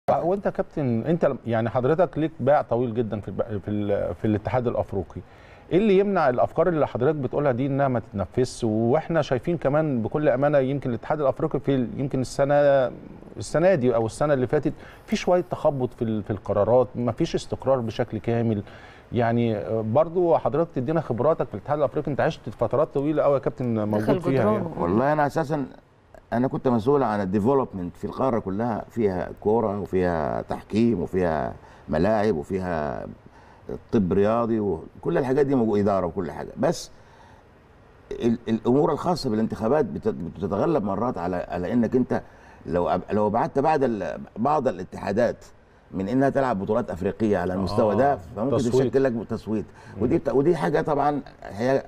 وانت يا كابتن، انت يعني حضرتك ليك باع طويل جدا في الاتحاد الافريقي. ايه اللي يمنع الافكار اللي حضرتك بتقولها دي انها ما تتنفذش؟ واحنا شايفين كمان بكل امانه يمكن الاتحاد الافريقي يمكن السنه دي او السنه اللي فاتت في شويه تخبط في القرارات، ما فيش استقرار بشكل كامل. يعني برضو حضرتك تدينا خبراتك في الاتحاد الافريقي، انت عشت فترات طويله قوي يا كابتن موجود فيها يعني. والله انا اساسا كنت مسؤول عن الديفلوبمنت في القاره كلها، فيها كوره وفيها تحكيم وفيها ملاعب وفيها طب رياضي وكل الحاجات دي موجوده، اداره وكل حاجه. بس الامور الخاصه بالانتخابات بتتغلب مرات على انك انت لو بعدت بعض الاتحادات من انها تلعب بطولات افريقيه على المستوى ده، فممكن تشكل لك تصويت. ودي حاجه طبعا هي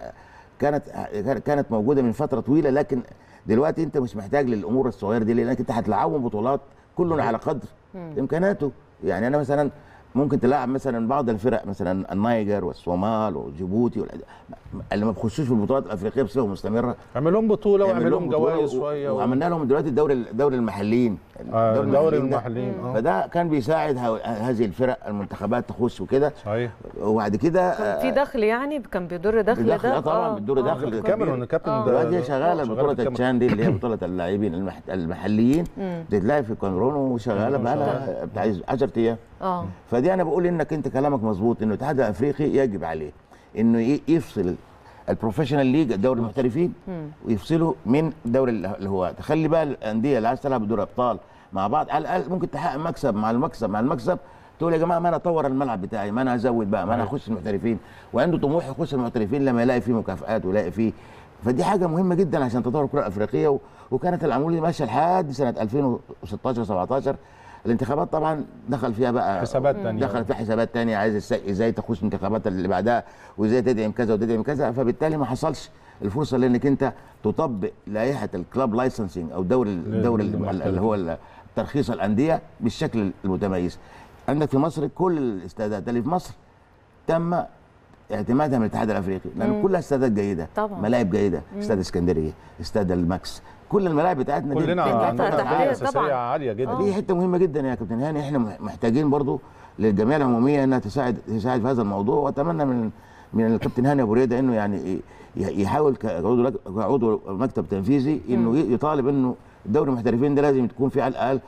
كانت موجوده من فتره طويله، لكن دلوقتي انت مش محتاج للامور الصغيره دي، لانك انت هتلعبهم بطولات كل على قدر امكاناته. يعني انا مثلا ممكن تلاعب مثلا بعض الفرق، مثلا النيجر والصومال وجيبوتي اللي ما بيخشوش في البطولات الافريقيه بصفه مستمره، اعمل لهم بطوله واعمل لهم جوائز شويه، وعملنا لهم دلوقتي دوري المحليين. دوري المحليين فده كان بيساعد هذه الفرق المنتخبات تخش وكده. صحيح. وبعد كده كان في دخل، يعني كان بيضر دخل ده. طبعا بيضر دخل. الكاميرون الكابتن دلوقتي شغاله بطوله التشان دي اللي هي بطوله اللاعبين المحليين، بتتلعب في الكاميرون وشغاله بقى لها بتاع 10 ايام. فدي انا بقول انك انت كلامك مظبوط، انه الاتحاد الافريقي يجب عليه انه يفصل البروفيشنال ليج، دوري المحترفين، ويفصله من دوري اللي هو تخلي بقى الانديه اللي عايز تلعب دوري ابطال مع بعض، على الاقل ممكن تحقق مكسب مع المكسب تقول يا جماعه ما انا اطور الملعب بتاعي، ما انا ازود بقى، ما انا اخش المحترفين، وعنده طموح يخش المحترفين لما يلاقي فيه مكافآت ويلاقي فيه. فدي حاجه مهمه جدا عشان تطور الكره الافريقيه. وكانت العمليه ماشيه لحد سنه 2016 17. الانتخابات طبعا دخل فيها بقى حسابات ثانيه، دخل فيها حسابات ثانيه، عايز ازاي تخش الانتخابات اللي بعدها، وازاي تدعم كذا وتدعم كذا. فبالتالي ما حصلش الفرصه لانك انت تطبق لائحه الكلاب لايسنسنج او الدوري اللي هو ترخيص الانديه بالشكل المتميز. عندك في مصر كل الاستادات اللي في مصر تم اعتمادها من الاتحاد الافريقي، لان كلها استادات جيده طبعا، ملاعب جيده، استاد اسكندريه، استاد الماكس، كل الملاعب بتاعتنا دي كلنا عندنا اساسيه عاليه جدا. دي حته مهمه جدا يا كابتن هاني، احنا محتاجين برضو للجمعيه العموميه انها تساعد في هذا الموضوع. واتمنى من الكابتن هاني ابو ريده انه يعني يحاول كعضو مكتب تنفيذي انه يطالب انه دوري المحترفين ده لازم تكون فيه على الاقل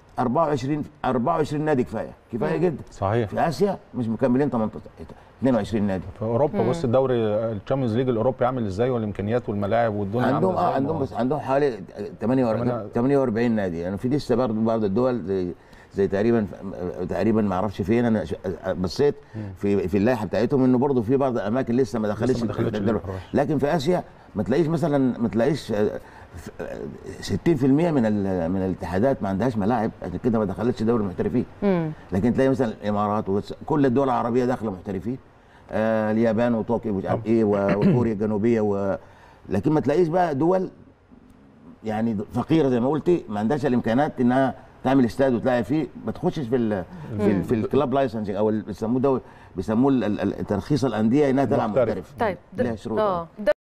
24 نادي. كفايه جدا. صحيح. في اسيا مش مكملين 22 نادي. في اوروبا بص الدوري الشامبيونز ليج الاوروبي عامل ازاي، والامكانيات والملاعب والدنيا عندهم عندهم حوالي 48 نادي. يعني في لسه برضه الدول زي تقريبا ما اعرفش فين، انا بصيت في اللائحه بتاعتهم انه برضه في بعض الاماكن لسه ما دخلتش. لكن في اسيا ما تلاقيش 60% من الاتحادات ما عندهاش ملاعب، عشان كده ما دخلتش دوري المحترفين. لكن تلاقي مثلا الامارات وكل الدول العربيه داخله محترفين، اليابان وطوكيو ومش عارف ايه وكوريا الجنوبيه لكن ما تلاقيش بقى دول يعني فقيره زي ما قلتي، ما عندهاش الامكانات انها تعمل استاد وتلاقي فيه، ما تخشش في الكلاب لايسنسنج او بيسموه ترخيص الانديه انها تلعب محترف. طيب ليها شروط.